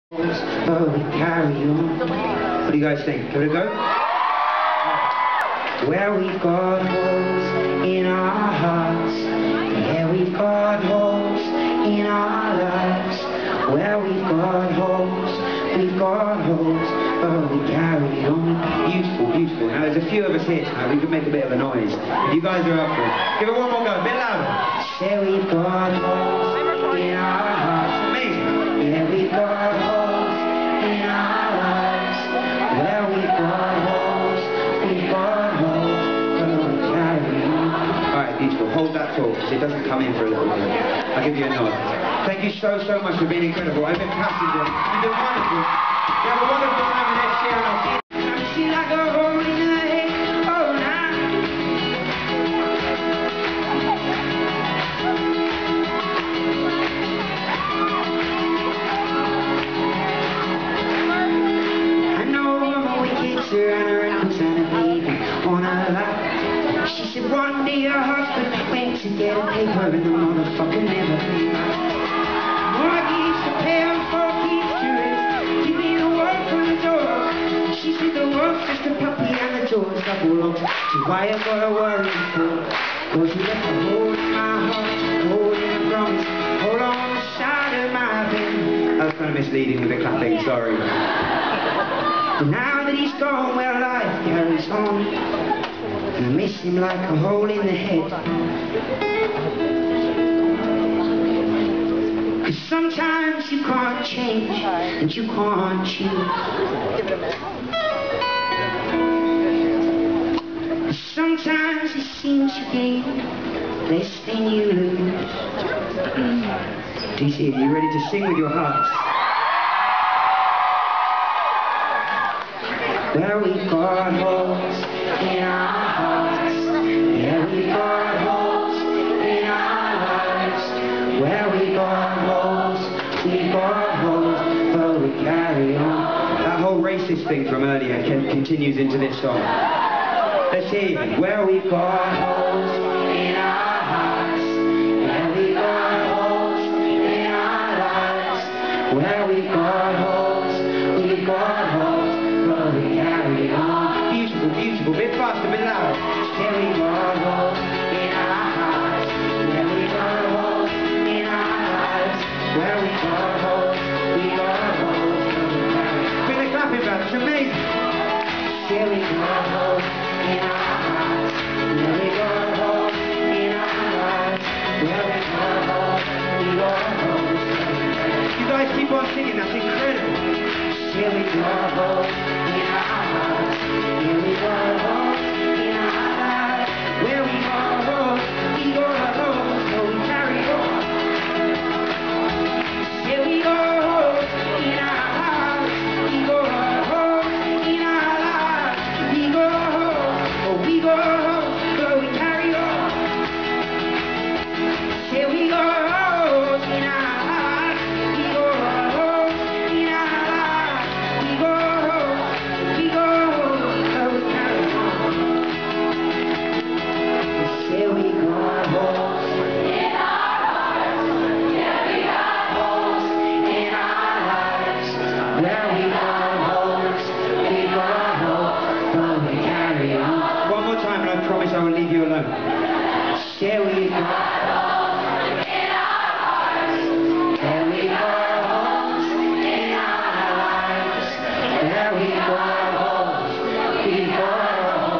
But we carry on. What do you guys think? Can we go? Where we've got holes in our hearts, where we've got holes in our lives, where we've got holes, but we carry on. Beautiful, beautiful. Now there's a few of us here tonight, we can make a bit of a noise. You guys are up for it. Give it one more go, a bit louder. Where we've got holes in our hearts. Amazing. Where we've got holes in our lives, where we've got holes, but we carry on. Alright, beautiful. Hold that thought, because it doesn't come in for a little bit. I'll give you a nod. Thank you so much for being incredible. I've been passenger. You've been wonderful. You have a wonderful time with next year, and I'll see you. She like a hole in the head, oh nah. I know a wicked sir and her ankles and a baby on her lap. She said one day her husband went to get a paper and the motherfucker never came back. Mortgage to pay her for keeps to it. Give me the word from the door. She said the world's just a puppy and the door's double locked. So why I gotta worry for? Cause you left a hole in my heart, hole in a promise, hole on the side of my bed. I was kind of misleading with the clapping, sorry. But now that he's gone, well, life carries on. And I miss him like a hole in the head. Cause sometimes you can't change, and you can't choose. Sometimes it seems you gain less than you lose. DC, are you ready to sing with your hearts? Where we've got holes in our hearts, where we've got holes in our lives, where we've got holes, but we carry on. That whole racist thing from earlier continues into this song. Let's see, where we've got holes in our hearts, where we've got holes in our lives, where we've got holes, but we carry on. Beautiful, beautiful, bit faster, bit louder. Where we've got holes in our hearts, where we've got holes in our lives, where we've got holes, but we carry on. Bring the clapping back, it's amazing. Where we've got holes in our hearts, where we got holes in our lives, where we got holes, You guys keep on singing, that's incredible. Where we got holes in our hearts, where we got holes in our lives, where we got holes, so we carry on. Where we got holes in our hearts, we got holes in our lives, we got holes, so we carry on. Here we go, in our hearts, we go in our lives, we go, so we carry on. Here we go, in our hearts, yeah, we got holes in our lives, where we got holes, but we carry on. One more time and I promise I will leave you alone. Here we go.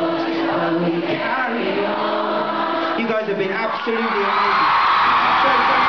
You guys have been absolutely amazing.